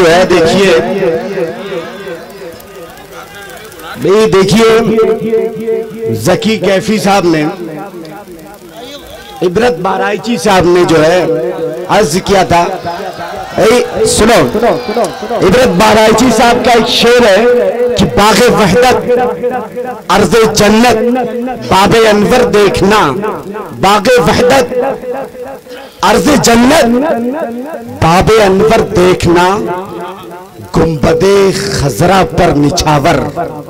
है देखिए भाई, देखिए जकी कैफी साहब ने, इबरत बहराइची साहब ने जो है अर्ज किया था, सुनो इबरत बहराइची साहब का एक शेर है कि बागे वहदत अर्ज़े जन्नत बाबे अनवर देखना, बागे वहदत अर्ज़े जन्नत बाबे अनवर देखना, गुंबदे खजरा पर निछावर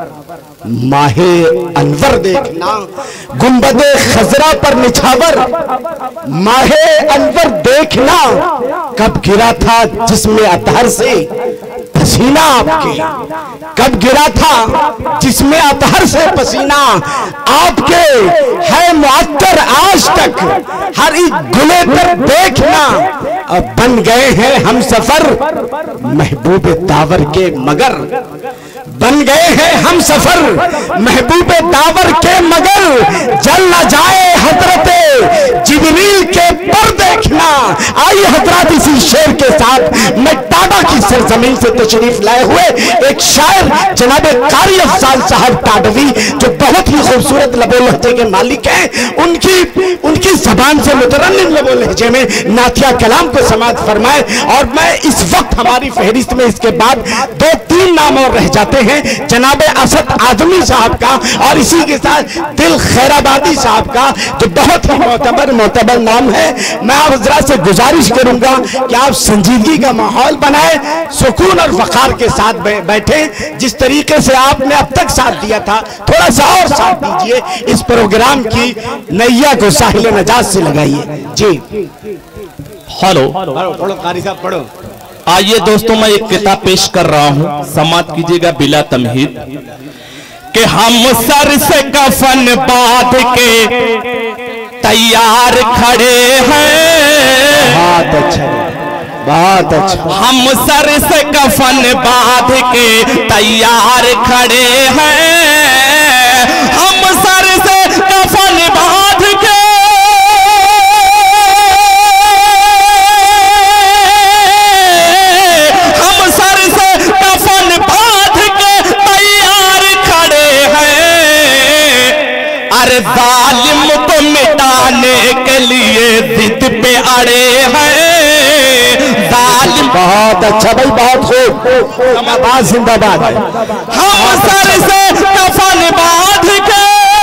माहे अनवर देखना, गुंबदे खजरा पर निछावर माहे अनवर देखना, कब गिरा था जिसमें अतहर से पसीना आपके, कब गिरा था जिसमें अतहर से पसीना आपके, है मुअत्तर आज तक हर एक गुले पर देखना, अब बन गए हैं हम सफर महबूब दावर के मगर, बन गए हैं हम सफर महबूब दावर के मगर, जल न जाए हजरत जिब्रील के पर देखना। आइए हजरत इसी शेर के साथ मैं टाडा की सरजमीन से तशरीफ लाए हुए एक शायर जनाब कारी अफजाल साहब टाडवी, जो बहुत ही खूबसूरत लबो लहजे के मालिक हैं, उनकी जबान से मुतरन्निम लबो लहजे में नातिया कलाम को समाअत फरमाए। और मैं इस वक्त हमारी फहरिस्त में इसके बाद 2-3 नाम और रह जाते हैं, जनाब असद आजमी साहब का और इसी के साथ दिल खैराबादी साहब का, जो बहुत ही मोतबर नाम है। मैं आप हजरात से गुजारिश करूंगा कि आप संजीदगी का माहौल बनाए, सुकून और वक़ार के साथ बैठे, जिस तरीके से आपने अब तक साथ दिया था थोड़ा सा और साथ दीजिए, इस प्रोग्राम की नैया को साहिल नजात से लगाइए जी। हेलो पढ़ो कारी साहब पढ़ो। आइए दोस्तों, मैं एक किताब पेश कर रहा हूँ, समाअत कीजिएगा बिला तमहीद, कि हम सर से कफन बांध के तैयार खड़े हैं। बहुत अच्छा, बहुत अच्छा। हम सर से कफन बांध के तैयार खड़े हैं, हम सर से कफन बांध के जालिम को मिटाने के लिए जिद पे अड़े हैं, जालिम। बहुत अच्छा भाई, बहुत खूब, जिंदाबाद। हम सर से कफन बांध के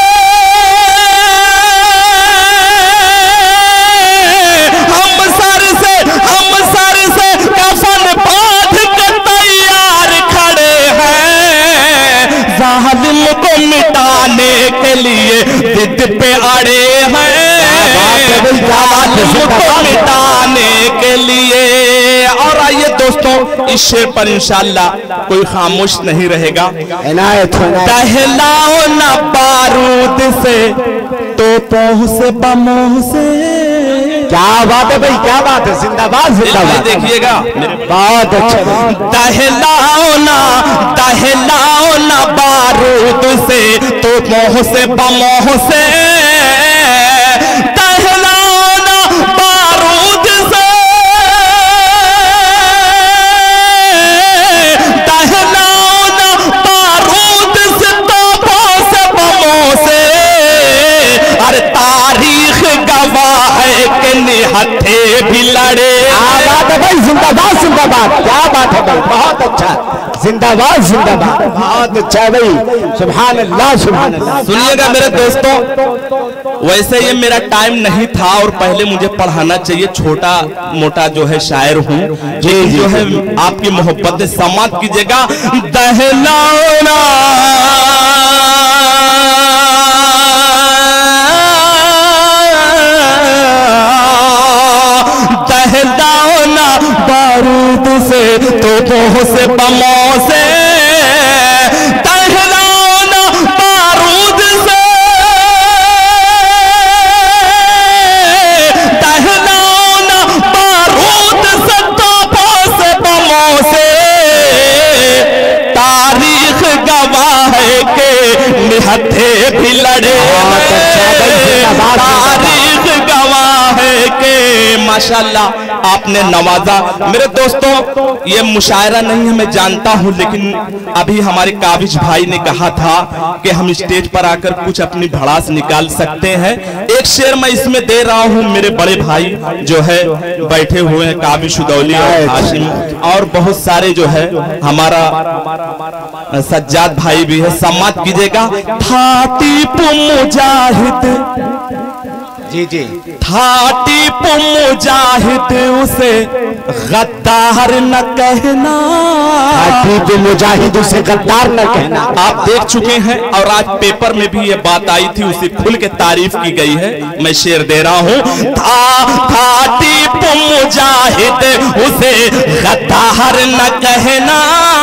हम सर से कफन बांध के तैयार खड़े हैं, जालिम को मिटाने के लिए जिद पे अड़े हैं, जालिम को मिटाने के लिए। और आइए दोस्तों, इस शेर पर इंशाअल्लाह कोई खामोश नहीं रहेगा। दहलाओ ना बारूद से तो पहुँ से बमोह से। क्या बात है भाई, क्या बात है, जिंदाबाद जिंदाबाद। देखिएगा बहुत अच्छा। दहलाओ ना बारूद से तो मोह से बमोह से, दहलाओ ना बारूद से, दहलाओ ना बारूद से तो मोह से बमोह से। अरे तारीख गवाह है कि निहत्थे भी लड़े। बात है भाई, जिंदाबाद जिंदाबाद। क्या बात है भाई, बहुत अच्छा, जिंदाबाद जिंदाबाद, बहुत अच्छा भाई, सुभान अल्लाह सुभान अल्लाह। सुनिएगा मेरे दोस्तों, वैसे ये मेरा टाइम नहीं था और पहले मुझे पढ़ाना चाहिए, छोटा मोटा जो है शायर हूँ जी, जो है आपकी मोहब्बत से समाअत कीजिएगा। दहलाना दहलाना बारूद से तो मोह से बमोह से, दहलाना बारूद से, दहलाना बारूद से तो मोह से बमोह से। तारीख गवाह है के निहत्थे भी लड़े, तारीख गवाह है के माशाल्लाह आपने नवाजा। मेरे दोस्तों ये मुशायरा नहीं है, मैं जानता हूं, लेकिन अभी हमारे काबिज भाई ने कहा था कि हम स्टेज पर आकर कुछ अपनी भड़ास निकाल सकते हैं। एक शेर मैं इसमें दे रहा हूं, मेरे बड़े भाई जो है बैठे हुए हैं, काबिज शुदौली और हाशिम और बहुत सारे जो है, हमारा सज्जाद भाई भी है, सम्मात कीजिएगा। थातीप मुजाहिद जी जी, थातीप मुजाहिद उसे गद्दार न कहना, थातीप मुजाहिद उसे गद्दार न कहना। आप देख चुके हैं और आज पेपर में भी ये बात आई थी, उसे खुल के तारीफ की गई है। मैं शेर दे रहा हूं, थातीप मुजाहिद उसे गद्दार न कहना,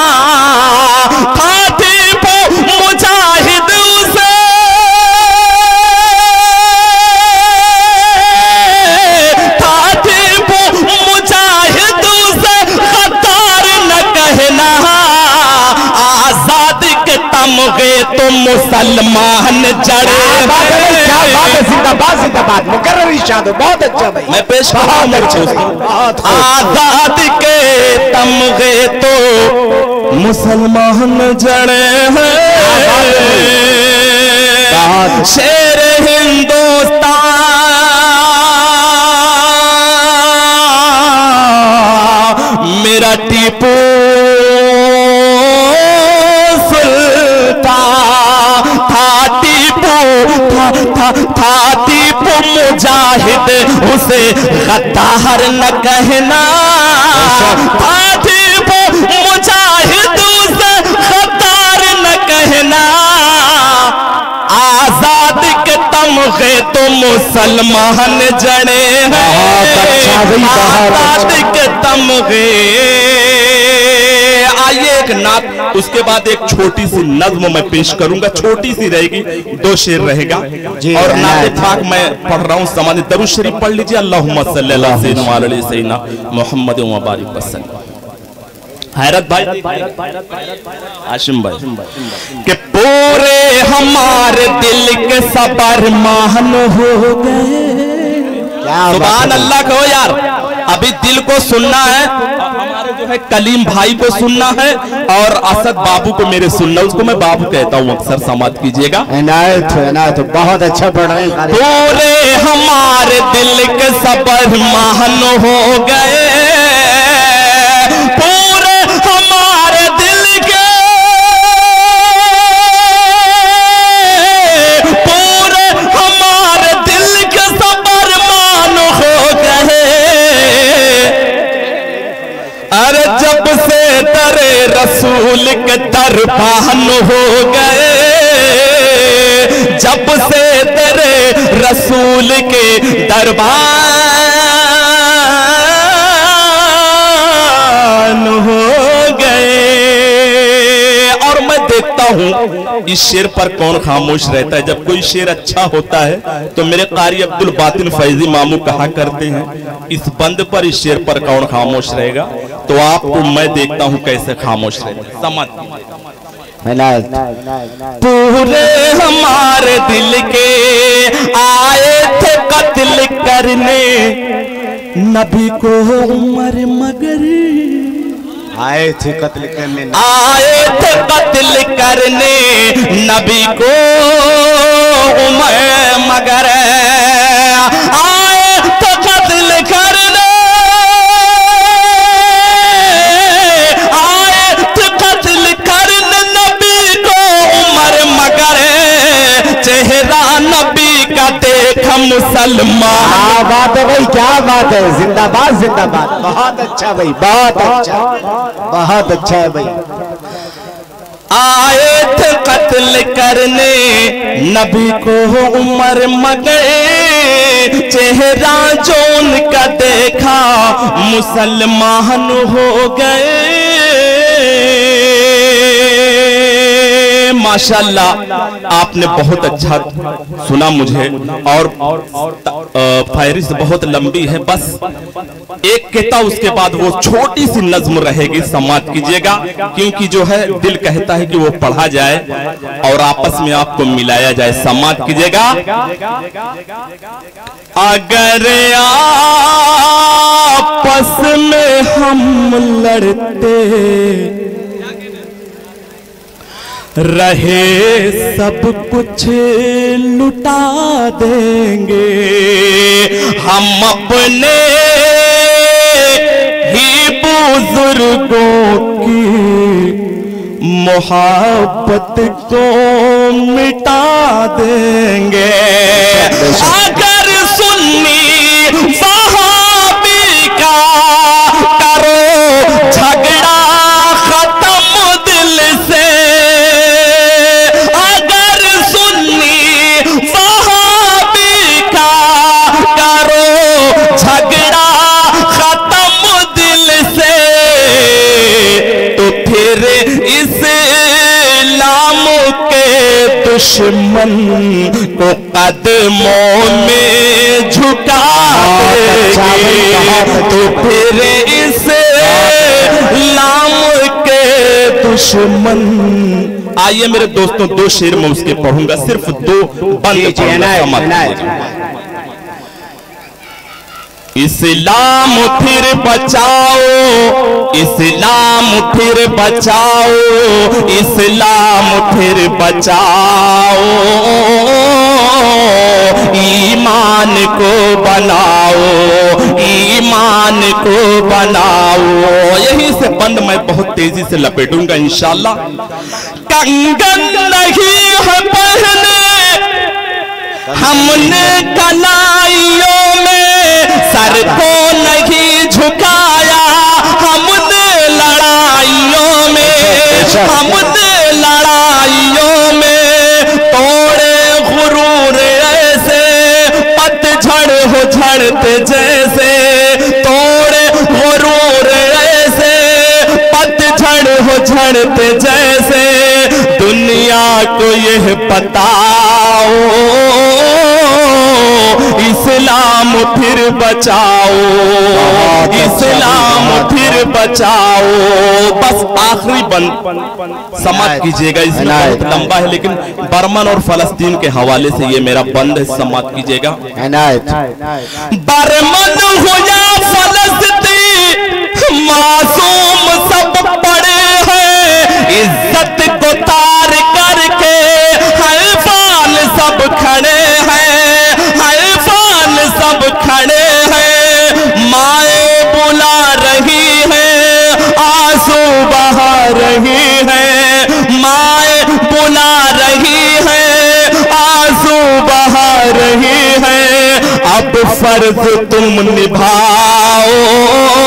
थातीप मुजाहिद उसे तो मुसलमान जड़े। क्या बात है, जिंदाबाद जिंदाबाद, मुकर्रर इरशाद, बहुत अच्छा भाई। मैं पेश कर रहा हूं, आजाद के तमगे तो मुसलमान जड़े हैं, शेर हिंदुस्तान मेरा टीपू थातीप मुजाहिद उसे गद्दार न कहना, थातीप मुजाहिद उसे गद्दार न कहना, आजाद के तमगे तो मुसलमान जड़े हैं, आजाद के तमगे। आइए एक नात, उसके बाद एक छोटी सी नज्म मैं पेश करूंगा, छोटी सी रहेगी, 2 शेर रहेगा। और नाते पाक मैं पढ़ रहा हूं, समाज दरूद शरीफ पढ़ लीजिए, अल्लाहुम्मा सल्ली अला सय्यिदना मुहम्मद व बारिक वसल्लम। हैरत भाई, हाशिम भाई, कि पूरे हमारे दिल के सबर मान हो गए। सुभान अल्लाह कहो यार, अभी दिल को सुनना है, हमारे जो है कलीम भाई को सुनना है और असद बाबू को मेरे सुनना, उसको मैं बाबू कहता हूँ अक्सर, समात कीजिएगा। इनायत बहुत अच्छा पढ़ रहे हैं। पूरे हमारे दिल के सबर मान हो गए, पूरे हमारे दिल के, पूरे हमारे दिल के सबर मान हो गए। अरे जब से दरे रसूल के दरबान हो गए, जब से तेरे रसूल के दरबान हो गए। और मैं देखता हूं इस शेर पर कौन खामोश रहता है। जब कोई शेर अच्छा होता है तो मेरे कारी अब्दुल बातिन फैजी मामू कहा करते हैं, इस बंद पर, इस शेर पर कौन खामोश रहेगा। तो आपको मैं देखता हूं कैसे खामोश रहेगा। समझ, पूरे हमारे दिल के आए थे कत्ल करने, नबी को उमर मगर आए थे कत्ल करने, आए थे कत्ल करने, नबी को उमर मगर आए थे कत्ल करने, आए थे कत्ल करने, नबी को उमर मगर चेहरा नबी का देखा मुसलमान। क्या बात है भाई, क्या बात है, जिंदाबाद जिंदाबाद, बहुत अच्छा भाई, बहुत अच्छा, बहुत अच्छा है भाई। आए थे कत्ल करने, नबी को उमर मगर चेहरा जो उनका देखा मुसलमान हो गए। माशाल्लाह आपने बहुत अच्छा सुना मुझे, और फहरिस्त बहुत लंबी है, बस एक कहता उसके बाद वो छोटी सी नज्म रहेगी, समात कीजिएगा, क्योंकि जो है दिल कहता है कि वो पढ़ा जाए और आपस में आपको मिलाया जाए। समात कीजिएगा। अगर आपस में हम लड़ते रहे, सब कुछ लुटा देंगे। हम अपने ही बुजुर्गों की मोहब्बत को मिटा देंगे। अगर सुन्नी वहाबी का करो झगड़ा खत्म दिल से, अगर सुन्नी वहाबी का करो झगड़ा खत्म दिल से, तो फिर इस्लाम के दुश्मन को कदमों में झुका देंगे। तो फिर इस्लाम के दुश्मन। आइए मेरे दोस्तों, दो शेर में उसके पढ़ूंगा, सिर्फ दो बंद। इस्लाम फिर बचाओ, इस्लाम फिर बचाओ, इस्लाम फिर बचाओ, ईमान को बनाओ, ईमान को बनाओ। यही से बंद मैं बहुत तेजी से लपेटूंगा इंशाल्लाह। कंगन नहीं है पहने हमने कलाइयों में, सर को नहीं झुकाया हमने लड़ाइयों में, हमने लड़ाइयों में तोड़े गुरूर ऐसे, पतझड़ हो झड़ते जैसे, तोड़े गुरूर ऐसे, पतझड़ हो झड़ते जैसे। दुनिया को यह बताओ, इस्लाम फिर बचाओ, इस्लाम फिर बचाओ। बस आखिरी बंद समाप्त कीजिएगा, इसमें बहुत लंबा है लेकिन बर्मन और फलस्तीन के हवाले से ये मेरा बंद है, समाप्त कीजिएगा। बर्मन हो या फलस्तीन, मासूम सब पड़े हैं, इज्जत को तार करके हैफान सब खड़े हैं, हैफान सब खड़े हैं। माए बुला रही है, आंसू बहा रही है, माए बुला रही है, आंसू बहा रही है। अब फर्ज तुम निभाओ,